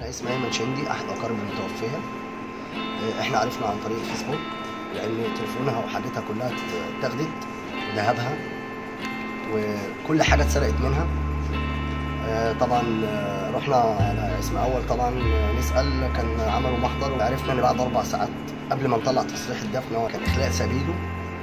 اسمي ايمن شندي، احد اقارب المتوفيه. احنا عرفنا عن طريق الفيسبوك لان تليفونها وحاجتها كلها اتاخدت، ذهبها وكل حاجه اتسرقت منها. طبعا رحنا على اسم اول طبعا نسال، كان عملوا محضر وعرفنا ان بعد 4 ساعات قبل ما نطلع تصريح الدفن هو كان اخلاء سبيله.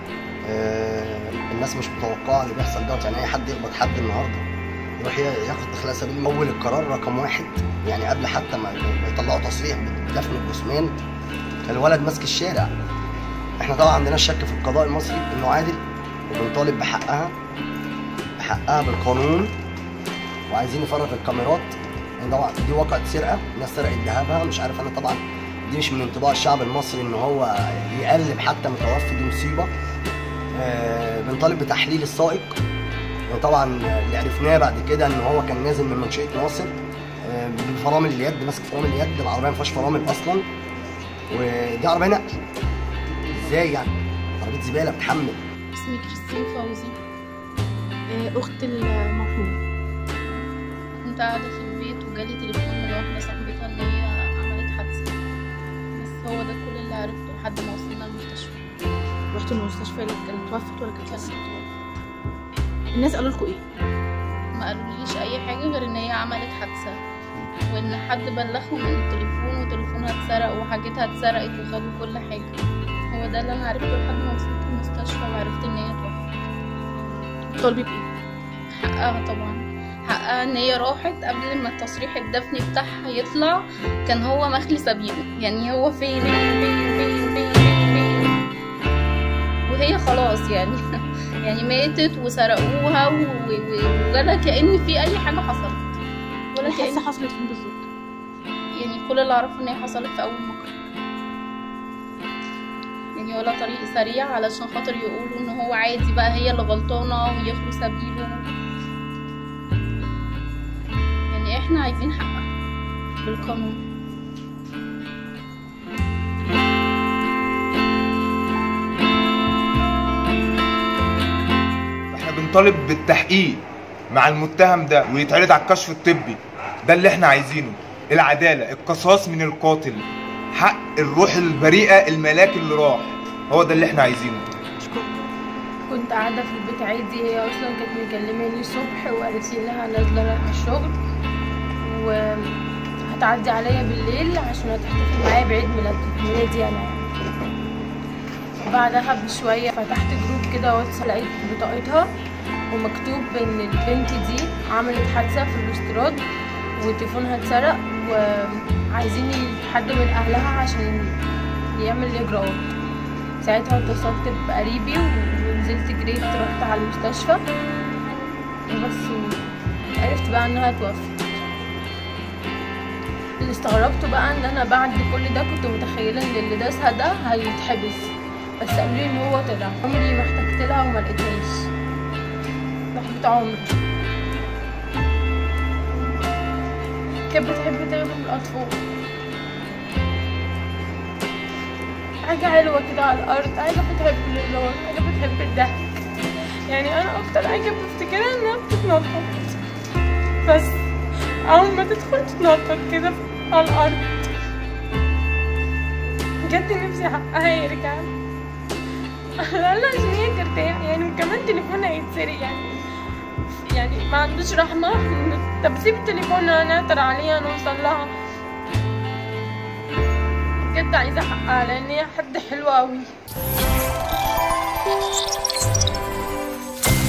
الناس مش متوقعه اللي بيحصل دوت، يعني اي حد يخبط حد النهارده يروح ياخد اخلاء سبيل. اول القرار رقم 1 يعني قبل حتى ما يطلعوا تصريح بدفن الجثمان كان الولد ماسك الشارع. احنا طبعا عندنا شك في القضاء المصري انه عادل، وبنطالب بحقها بالقانون، وعايزين نفرغ الكاميرات. يعني طبعا دي واقعة سرقة، الناس سرقت ذهبها. مش عارف انا، طبعا دي مش من انطباع الشعب المصري ان هو يقلب حتى متوفي، دي مصيبة. بنطالب بتحليل السائق. طبعا اللي عرفناه بعد كده ان هو كان نازل من منشأة ناصر بفرامل اليد، ماسك فرامل اليد. العربية ما فيهاش فرامل اصلا، ودي عربية نقل. ازاي يعني؟ عربية زبالة بتحمل. اسمي كريستين فوزي، اخت المرحوم. كنت قاعدة في البيت وجالي تليفون من واحدة صاحبتها ان هي عملت حادثة، بس هو ده كل اللي عرفته لحد ما وصلنا المستشفى. رحت المستشفى اللي كانت توفت ولا كانت لسه؟ الناس قالوا لكم ايه؟ ما قالوليش اي حاجة غير ان هي عملت حادثة، وان حد بلغهم من التليفون وتليفونها اتسرق وحاجتها اتسرقت وخدوا كل حاجة. هو ده اللي انا عرفته لحد ما وصلت المستشفى وعرفت ان هي توفت. طالبي بايه؟ حقها طبعا، حقها ان هي راحت قبل ما التصريح الدفني بتاعها يطلع كان هو مخلي سبيله. يعني هو فين وهي خلاص يعني ماتت وسرقوها ولا كأن في اي حاجه حصلت، ولا كأن حصلت فين بالظبط. يعني كل اللي اعرفه ان هي حصلت في اول مكان، يعني ولا طريق سريع علشان خاطر يقولوا ان هو عادي بقى هي اللي غلطانه ويخلوا سبيله. يعني احنا عايزين حقها بالقانون. احنا بنطالب بالتحقيق مع المتهم ده ويتعرض على الكشف الطبي. ده اللي احنا عايزينه، العداله، القصاص من القاتل، حق الروح البريئه، الملاك اللي راح. هو ده اللي احنا عايزينه. كنت قاعده في البيت عادي، هي اصلا كانت مكلماني الصبح وقالت لي انها نازله رايحه الشغل وهتعدي عليا بالليل عشان هتحتفل معايا بعيد ميلادي انا. بعدها بشويه فتحت جروب كده واتس، لقيت بطاقتها ومكتوب ان البنت دي عملت حادثه في الاستراد وتليفونها اتسرق وعايزين حد من اهلها عشان يعمل الاجراءات. ساعتها اتصلت بقريبي ونزلت جريت رحت على المستشفى بس، عرفت بقى انها توفت. اللي استغربته بقى ان انا بعد كل ده كنت متخيله ان اللي داسها ده هيتحبس، بس قالوا لي ان هو طلع. عمري ما احتجت لها وما لقيتهاش، صاحبة عمري. كانت بتحب تخدم الاطفال، حاجة حلوة كده على الأرض، حاجة بتحب الهزار، حاجة بتحب الضحك. يعني أنا أكتر حاجة بفتكرها إنها بتتنطط، بس أول ما تدخل تتنطط كده على الأرض. بجد نفسي حقها يرجع لا عشان هي ترتاح يعني، وكمان تليفونها يتسرق يعني ما عندوش رحمة. طب سيب تليفونها نقدر عليها نوصل لها. بجد عايزة حقها لأن هي حد حلو أوي.